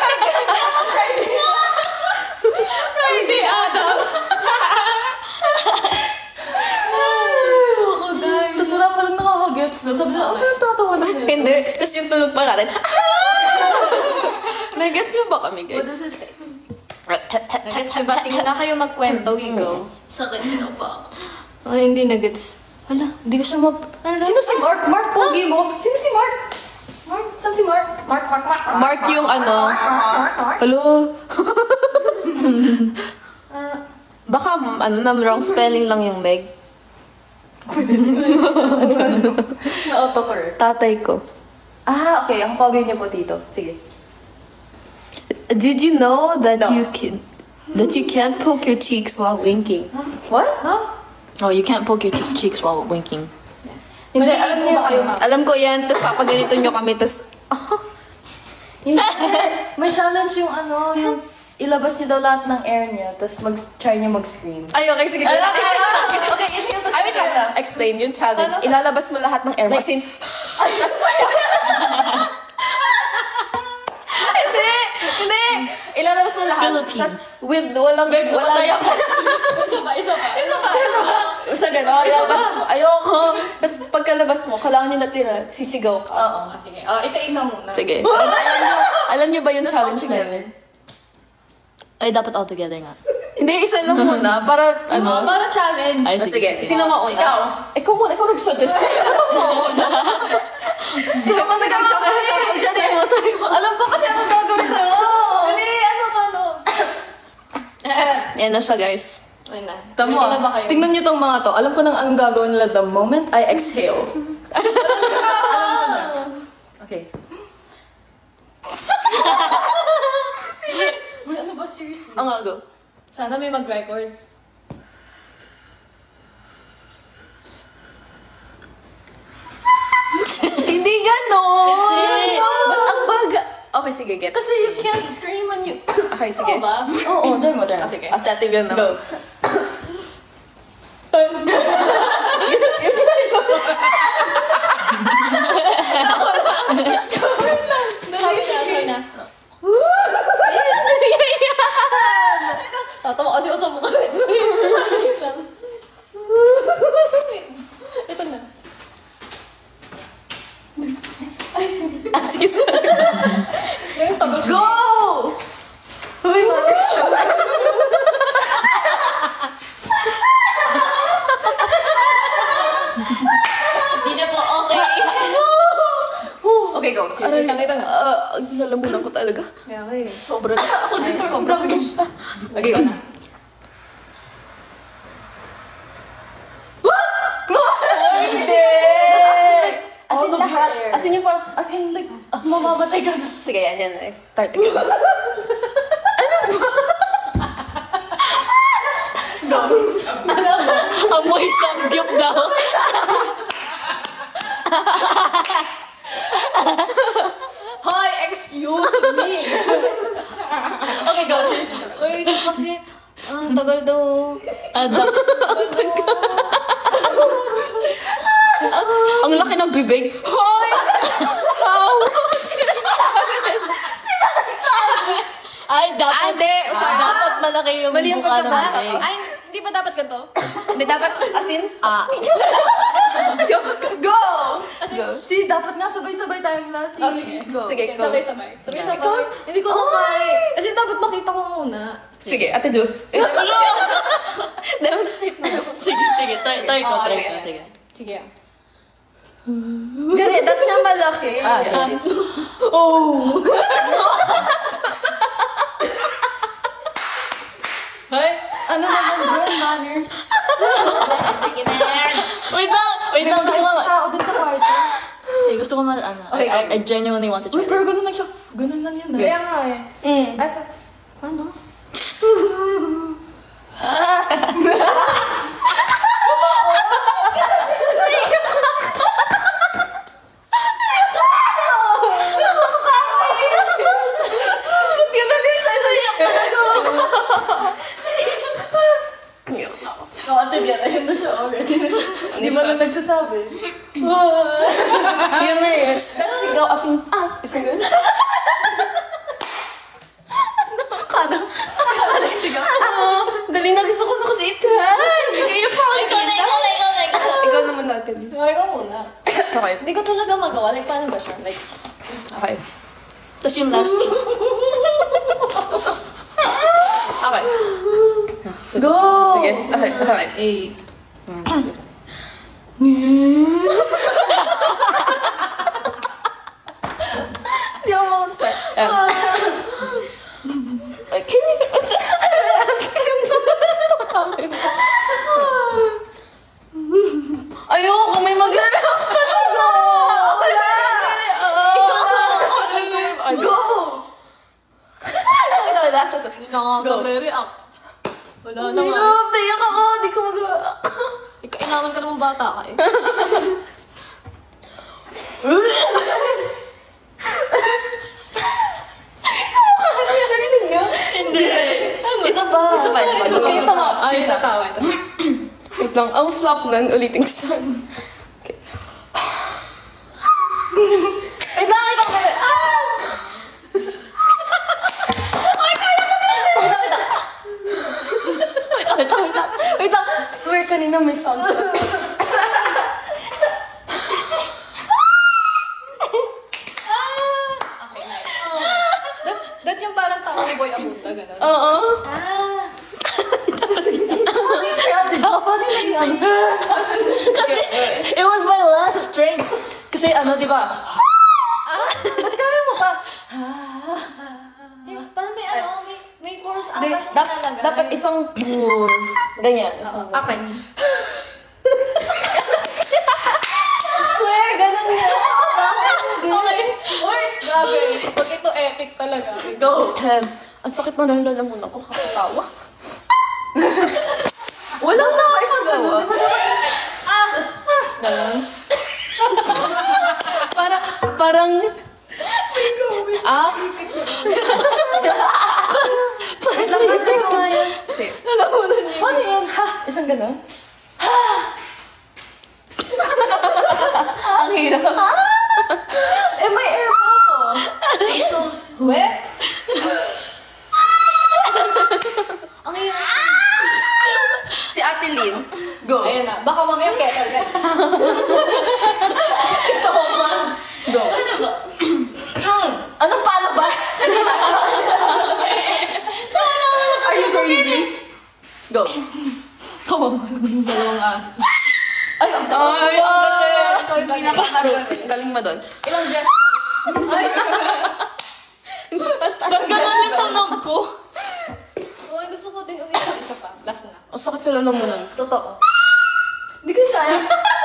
Friday Adams. Ako, guys. Tapos wala palang nakakagets na. Sabi na, ano yung tatawa na nito? Hindi. Tapos yung tunog pa natin. Nagets niyo ba kami, guys? What does it say? Nagets niyo ba? Sige na kayo magkwento, Higo. Sa kanina pa. Oh, hindi nagets. Wala, hindi ko siya mag... Ano Sino si Mark? Mark, pogi mo? Sino si Mark? Mark? Saan si Mark? Mark, Mark, Mark. Mark yung ano. Hello? Baka ano na, wrong spelling lang yung Meg. Na-autocorrect. Tatay ko. Ah, okay. Ang pogi niya po dito. Sige. Did you know that No. you can that you can't poke your cheeks while winking? What? Oh, you can't poke your che- cheeks while winking. Hindi, alam niyo kayo. Alam ko yan, tapos papaganito nyo kami, tapos Hindi. May challenge yung ano, yung ilabas niyo daw lahat ng air niya, tapos mag-try niya mag-scream. ay, okay, sige. Okay, inhale, tapos Ay, wait lang. Explain yung challenge. Ilalabas mo lahat ng air mo. As in, tas- Hindi! Hindi! Ilalabas mo lahat. Philippines. Tas with, walang, walang, Isa pa, isa pa. Isa pa. Basta gano'n, labas mo. Ayoko. Tapos pagkalabas mo, kailangan nyo natira, sisigaw ka. Oo, ah, sige. Oh, isa-isa muna. Sige. alam, nyo, alam nyo ba yung challenge na yun? Ay, dapat all together nga. Hindi, isa lang muna. Para, ano? Para challenge. Ay, Ah, sige. sige. Sino mauna? Ikaw. Ikaw muna. Ikaw nag-suggest. Ito mauna. Hindi pa nag-example-example dyan eh. Alam ko kasi anong gagawin ko. Dali, ano ba, ano? Yan na siya, guys. Ayun na. Tama. Ready na ba kayo? Tingnan niyo tong mga to. Alam ko nang anong gagawin nila the moment I exhale. Alam ko na. Okay. Uy, ano ba? Seriously? Ang go. Sana may mag-record. Hindi ganon. Ba't ang baga? Okay, sige, get. Kasi you can't scream when you... Okay, sige. ba? Oo, oh, try mo, try mo. Ah, sige. Assertive yan naman. Go. Sabi na, sabi na. Tatawa kasi ako sa mukha. Ito na. Ah, sige, sorry. Ngayon, tagal ko. Go! Uy, Hindi na po okay. okay, go. Aray, Ito na, ito na. ah, ang lalamunan ko talaga. Kaya okay. Sobra na. Ay, sobra na siya. Okay, Ito go. na. Hindi! As in All of lahat. your air. As in yung parang, As in, like, ah, mamamatay ka na. sige, yan, yan. Start again. Amoy samgyup daw. Hi, excuse me. Okay, go. Wait, kasi, ah, tagal daw. Ada. Tagal daw. Ang laki ng bibig. Hoy! How? Ay, dapat. Ah, hindi. Ah, dapat malaki yung Mali yung mukha ng pagkabasa. masay. Ay, hindi ba dapat ganito? Hindi, dapat, as in, Ah. go! Kasi, Go. See, dapat nga sabay-sabay tayong lahat. Oh, sige. Go. Sige, go. sabay-sabay. Sabay-sabay. Hindi ko na kaya. Kasi dapat makita ko muna. Sige, Ate Juice. Demonstrate mo. Sige, sige. Try, try ko, Oh, try sige. ko. Sige. Sige. Ganit, dat nga malaki. Ah, sige. Oh! Ay, ano naman dyan, manners? Wait lang! Wait lang, gusto ko ma... Tao din sa party. Eh, gusto ko ma... Ano, I, I, I genuinely want to try. Uy, pero ganun lang siya. Ganun lang yun. Kaya nga eh. Mm. Ay, pa- paano? No, ate, yan. Ayun na siya already. Hindi mo lang nagsasabi. Yun na yun. That's sigaw. As in, ah, sigaw. Kada. Ah, dali na gusto ko na kasi itry. Hindi kayo pa ako Ikaw na, ikaw na, ikaw na, ikaw na. Ikaw naman natin. Ay, ko muna. Okay. Hindi ko talaga magawa. Like, paano ba siya? Like, Okay. Tapos yung last. Okay. Go! Sige. Okay. Okay. eh, Hindi ako makastart. Um, Can you... Ayoko, may mag-react talaga! Wala! Go! Ito, last, last. hindi na nga nagre-react. Wala na nga. Love, naiyak ako. Di ko mag... Eh, kailangan ka namang bata ka eh. Narinig niyo? Hindi. Isa pa. Isa pa, isa pa. Go. Okay, ito nga. Ay, sa tawa ito. Wait lang, ang flop nun, ulitin ko siya. Okay. Wait lang, wait lang, wait lang. Ah! Ay, kaya ko din! Wait lang, wait lang. Wait lang, wait lang. Wait lang. Swear kanina, na may sound. That yung parang tawa ni Boy Abunda, gano'n. Oo. Ah! Kasi, it was my last strength. Kasi ano, di ba? Ba't kaya mo pa? Eh, parang may ano, may, may force Di, ata siya dap, talaga. dapat isang ganyan. Isang Okay. Swear, ganun yan. Okay. Uy, grabe. Pag ito epic talaga. Go! Ten. Ang sakit na nalalamunan ko kakatawa. Walang nakakagawa. Ah! Ganun. Para, parang... Ah? Wait lang, ba't kayo nga yan? Sige. Nalamunan niyo. Ano yun? Ha? Isang ganon? Ang hirap. Eh, may air pa ako. We? Ang hirap. Si Ate Lynn. Go. Ayan na. Baka mamaya kettle ka. Ito, mas. Go. Ano, paano ba? Are you crazy? Go. Tawa mo naman dalawang aso. Ay, ang tawa. Ay, ay, Ikaw yung pinakamarunong. Galing mo doon. Ilang dress? Ay, Ba't ganon yung tunog ko? Uy, gusto ko din ulit. Isa pa. Last na. Ang sakit sa lalamunan. Totoo. Hindi ko kaya.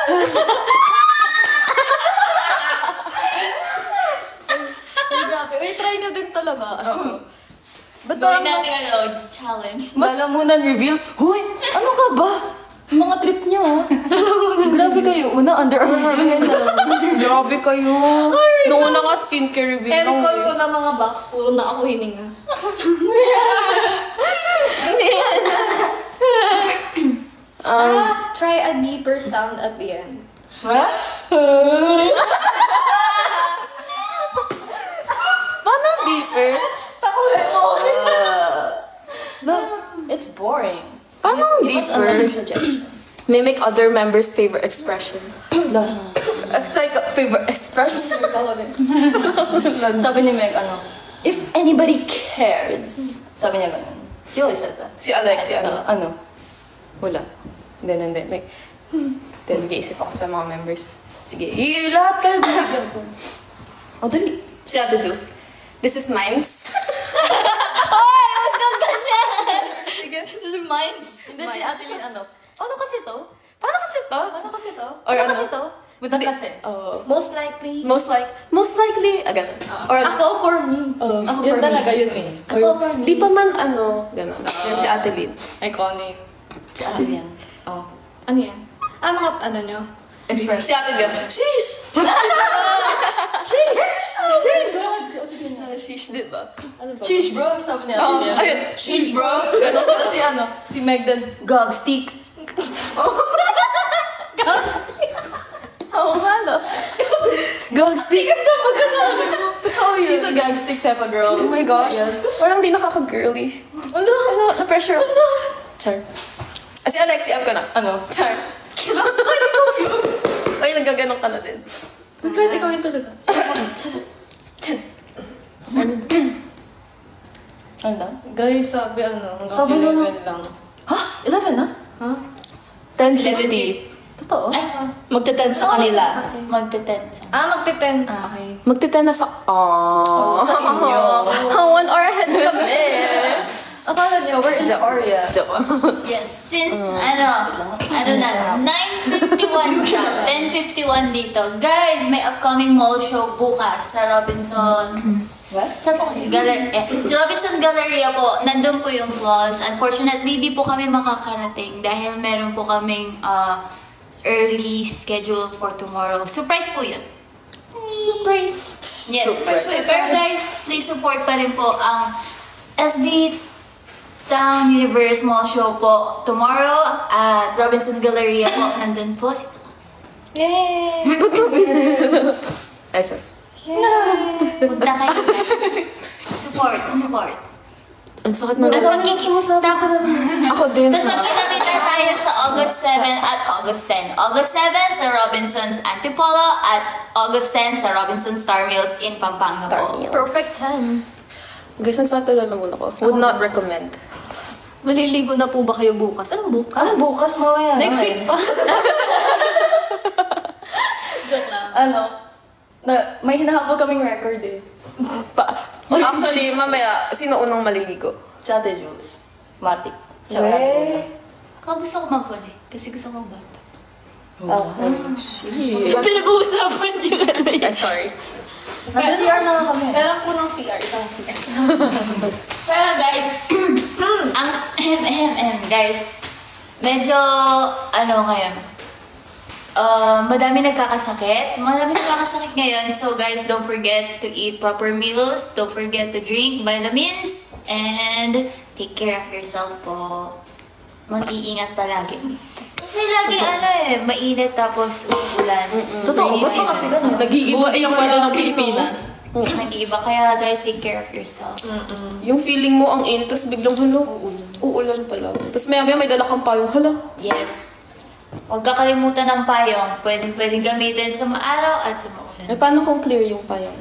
Ay, grabe. Uy, try nyo din talaga. Oo. Ba't Gawin parang natin ano, challenge. mas... lalamunan reveal? Hoy, ano ka ba? Mga trip niyo, ha? Grabe kayo. Una, Under Armour. Ngayon, Grabe kayo. Nung una ka skincare reveal. Eh, nung- recall ko na mga box. Puro na ako hininga. Um, Ah, try a deeper sound at the end. What? Paano deeper? Takulit mo. No, it's boring. Paano Give us another deeper? suggestion. Mimic other members' favorite expression. La. It's like a favorite expression. Sabi ni Meg, ano, if anybody cares. Sabi niya ganun. She always says that. Si Alex, si ano? Ano? Wala. Hindi, hindi, hindi. Then, nag-iisip ako sa mga members. Sige, i- lahat kayo binigyan ko. O, dali. Si Ate Juice. This is mine. Ay, huwag kang ganyan! Sige. This is mines. Hindi si Ate Lynn, ano? Ano kasi to? Paano kasi to? Ano kasi to? Or ano ano? kasi to? With the kasi. Oh. Most likely. Most like, most likely, ah, ganun. Or, Ako for me. Oh, Ako yun for talaga, yun eh. Ako for me. di pa man ano, ganun. Yan si Ate Lynn. Iconic. Si Ate Lynn. Oh. Ano yan? Ah, mga ano nyo? Express. Si Ate Lynn. Sheesh! Sheesh, di ba? Ano ba? Sheesh, bro. Sabi niya. Oh, sabi niya. ayun. Sheesh, bro. Ganun. Tapos si ano, si Megdan, gog stick. Oo nga, no? Gog stick. Magkasabi mo. Totoo yun. She's a gag stick type of girl. Oh my gosh. Yes. Parang di nakaka-girly. Ano? Ano? Na-pressure ako. Char. Ah, si Alexi, am ka na. Ano? Char. Ay, nagaganon ka na din. Pwede ko yun talaga. Ano na? Guys, sabi ano, hanggang Sabi mo na- eleven lang. Ha? eleven na? Ha? ten fifty. Totoo? Ay, Magte-ten sa kanila. Kasi. magte-ten. Ah, magti-ten. Okay. Magtiten na sa... Aww. sa inyo. One hour ahead kami. Akala niyo, where is Aria? Joke. Yes, since ano, ano na, nine fifty-one siya, ten fifty-one dito. Guys, may upcoming mall show bukas sa Robinson. What? Saan po kasi? Galer eh, sa Robinson's Galleria po, nandun po yung clause. Unfortunately, di po kami makakarating dahil meron po kaming uh, early schedule for tomorrow. Surprise po yun. Surprise. Yes. Surprise. So, pero guys, please support pa rin po ang S B Town Universe Mall Show po tomorrow at Robinson's Galleria po. Nandun po si Yay! Ba't mo bin- Ay, sorry. Punta kayo guys. Support, support. Ang sakit na Tapos naman. magkikita. Ako din. Tapos magkita-kita tayo sa August seventh at August tenth. August seventh sa Robinson's Antipolo at August tenth sa Robinson's Star Mills in Pampanga Star po. Mills. Perfect ten. Guys, ang sakit na naman ako. Would not recommend. Maliligo na po ba kayo bukas? Anong bukas? Ano bukas mamaya? Next week pa. Joke lang. Ano? Na, may hinahabol kaming record eh. Pa Actually, mamaya, sino unang maliligo? Si Ate Jules. Matik. Siya Weh. wala. Ako gusto ko maghuli kasi gusto ko bata. Okay. Shit. Pinag-uusapan niyo na Ay, sorry. Nasa C R na nga kami. Meron po ng C R, isang C R. Pero guys, ang ehem, ehem, ehem, guys, medyo, ano ngayon, uh, madami nagkakasakit. Madami nagkakasakit ngayon. So guys, don't forget to eat proper meals. Don't forget to drink vitamins. And take care of yourself po. Mag-iingat palagi. Kasi lagi ano eh, mainit tapos uulan. Totoo, ba't ba kasi ganun? Nag-iiba Buhay ang yung kwento ng lagi, Pilipinas. Nag-iiba. Kaya guys, take care of yourself. Yung feeling mo ang init, tapos biglang hulo. Uulan pala. Tapos maya maya may dala kang payong. Hala. Yes. Huwag kakalimutan ng payong. Pwedeng pwedeng gamitin sa maaraw at sa maulan. Eh, paano kung clear yung payong?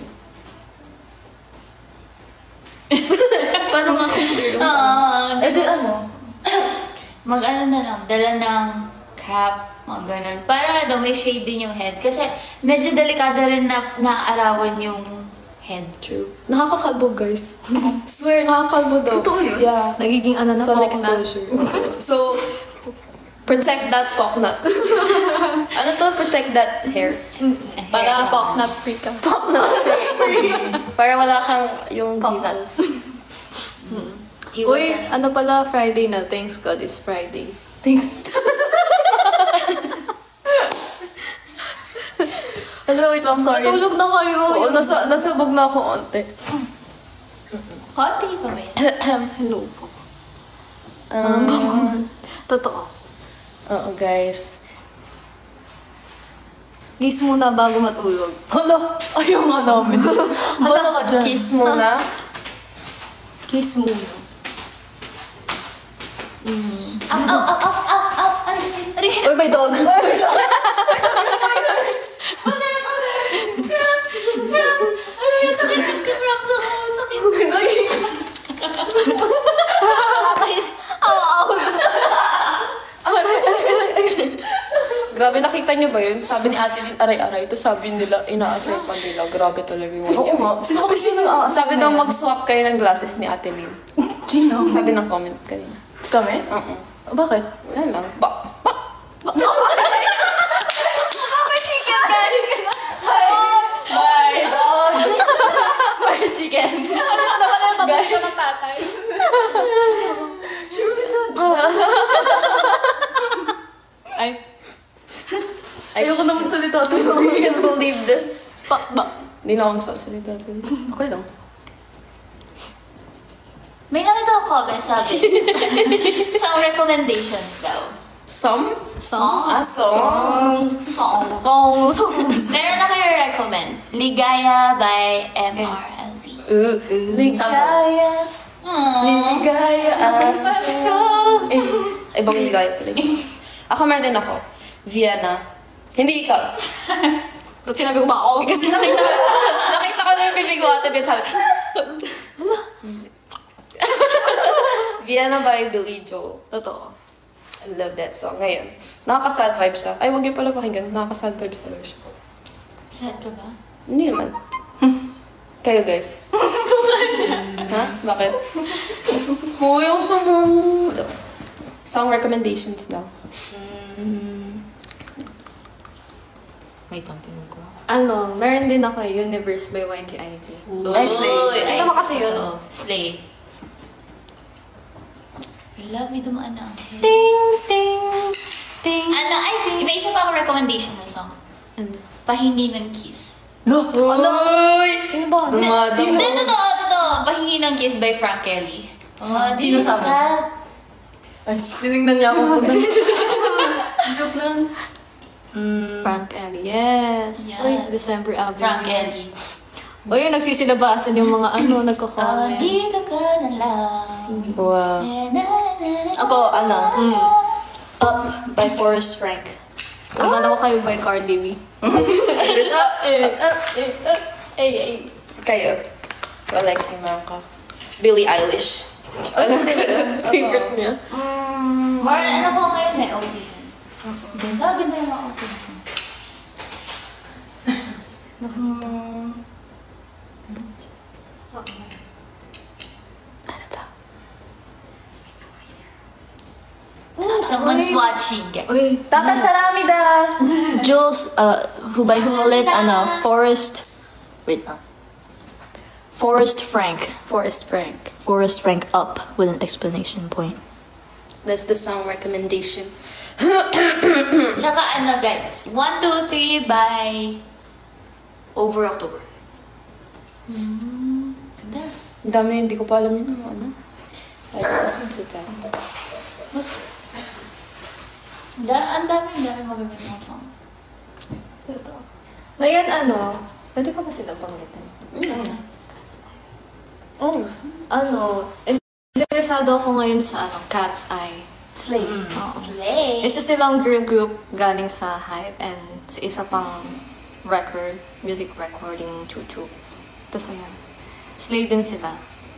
Paano nga kung clear yung Eh di ano? Mag-ano na lang, dala ng cap, mga ganun. Para daw may shade din yung head. Kasi medyo delikado rin na naaarawan yung head. True. Nakakakalbo, guys. Swear, nakakalbo daw. Totoo yun? Yeah. Nagiging ano na Sun po na. exposure. So, protect that pocknut. Ano to? Protect that hair. Para pocknut free ka. Pocknut. Para wala kang yung Pocknuts. details. Uy, ano pala Friday na? Thanks God it's Friday. Thanks. Hello, wait lang, sorry. Matulog na kayo. Oo, nasa, nasabog na ako onte. Konti pa ba yan? Hello po. Um, Totoo. Oo, guys. Kiss muna bago matulog. Hala, ayaw nga namin. Hala ka dyan. Kiss muna. Kiss muna. Ow, ow, ow, ow, ow, ow. Ari, ari. Uy, may dog. Cramps, cramps. Ano yung sakit ng cramps ako? Sakit. Grabe, nakita niyo ba yun? Sabi ni Ate Lynn, aray-aray. Ito sabi nila, ina-asay pa nila. Grabe talaga yung Oo nga. Sino ba kasi nang Sabi daw mag-swap kayo ng glasses ni Ate Lynn. Gino? Sabi ng comment kanina. Kami? Oo. Bakit? Wala lang. Ba, ba. May dog. May chicken. Ano na naman ang paborito ng tatay? Sure, listen. Ay. Ayoko na magsalita. I can't believe this. Pa, ba? Hindi na akong sasalita. Okay lang. May nakita ko comment, sabi. Some recommendations daw. Some? Song? Ah, song. Song. Song. Meron na kayo recommend. Ligaya by M R L V. Uh, Ligaya. Hmm. Ligaya as... Eh, Ibang ligaya pala. Ako meron din ako. Vienna. Hindi ikaw. Ba't sinabi ko ba ako? Kasi nakita ko, nakita ko na yung bibig ko ate, sabi, Vienna by Billy Joel. Totoo. I love that song. Ngayon, nakaka-sad vibes siya. Ay, wag niyo pala pakinggan. Nakaka-sad vibes talaga siya. Sad ka ba? Hindi naman. Kayo, guys. Ha? Bakit? Oh, yung song mo. Song recommendations daw. May tampinong ko. Ano, meron din ako Universe by Y G I G. Ay, Slay. Uy, Sino ay, ba kasi yun? oo, Slay. Wala, may dumaan na ang head. Ting, ting, ting. Ano, ay, may isa pa akong recommendation na song. Ano? Pahingi ng Kiss. No! Uy! Sino ba? Dumado. Hindi, totoo, totoo. Pahingi ng Kiss by Frank Kelly. Oh, Sino sabi? ka? Ay, sinignan niya ako. Joke lang. Mm, Frank Ellie. Yes. Yes. Uy, December Avenue. Frank Kelly. Uy, nagsisilabasan yung mga ano, Oh, nagko-comment. dito ka na lang. Wow. Ako, ano, Up by Forrest Frank. Akala ko kayo by Cardi B. It's up. Ay, ay. Kayo. Alexi Manka. Billie Eilish. Ano ka na? Favorite niya? More ano ko ngayon eh, okay. Ganda, ganda yung mga okay. Ano to? Someone's watching. Uy, Tata Saramida! Jules, uh, who by who ulit, ano, Forrest, wait lang. Forrest Frank. Forrest Frank. Forrest Frank Up with an explanation point. That's the song recommendation. Tsaka ano guys, one, two, three by Over October. Ganda. Ang dami, hindi ko pa alam yun. Ano? I listen to that. Da- Ang dami, ang dami magagandang song. Totoo. Ngayon ano, pwede ko ba sila panggitan? Oh. Ano, interesado ako ngayon sa ano, Cat's Eye. Slay. Slay! Isa silang girl group galing sa Hype and sa isa pang record, music recording, chuchu. Tapos ayan, slay din sila.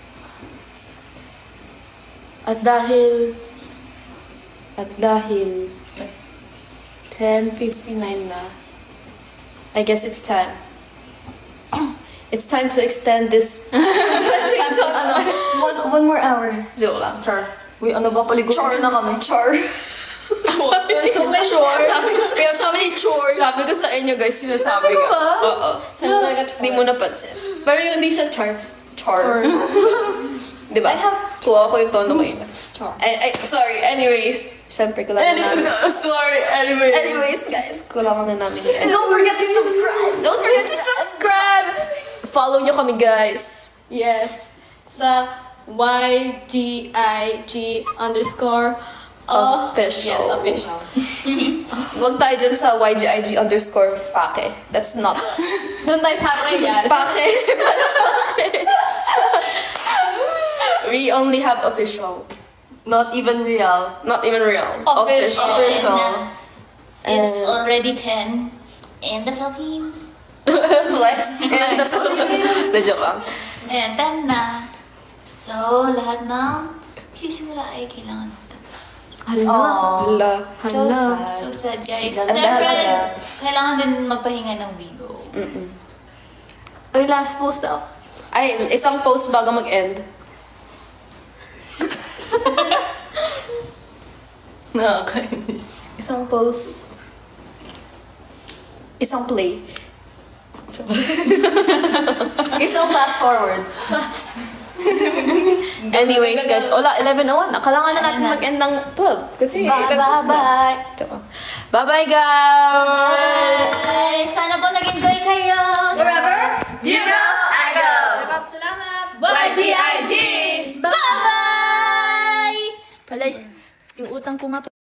At dahil... At dahil... ten fifty-nine na. I guess it's time. It's time to extend this... TikTok. One, one more hour. Joke lang. Char. Uy, ano ba, paligo Char na kami. Char. Sabi ko, So many chores. Sabi ko, We have so many chores. sabi ko sa inyo guys, sinasabi ko. Oo. Hindi mo napansin. Pero yung hindi siya char. Char. Di ba? I have... Kuha ko yung tono ko yun. Char. Ay, ay, sorry. Anyways. Siyempre, kailangan namin. Sorry, anyway. Anyways, guys. Kailangan na namin yun. Don't forget to subscribe. Don't forget to subscribe! Follow nyo kami, guys. Yes. Sa Y G I G underscore Official. Yes, official. Huwag tayo dyan sa Y G I G underscore Fake. That's not us. Doon tayo sa akin yan. Pake. Pake. We only have official. Not even real. Not even real. Official. Official. It's Uh, already ten in the Philippines. Flex. Na joke lang. Ayan, ten na. So, lahat ng sisimula ay kailangan magtapos. Hala. Hala. So sad. So sad, guys. Ganda Siyempre, kaya. kailangan din magpahinga ng Wigo. Uy, last post daw. Ay, isang post bago mag-end. Nakakainis. Isang post. Isang play. Isang fast forward. Anyways, guys, wala, eleven oh one. Kailangan na natin mag-end ng twelve. Kasi Bye, ilang bye, post na. bye. Tsaka, bye-bye, guys! Bye! Sana po nag-enjoy kayo! Forever, You go, I go! salamat. Y G I G! Bye-bye! Palay, yung utang ko nga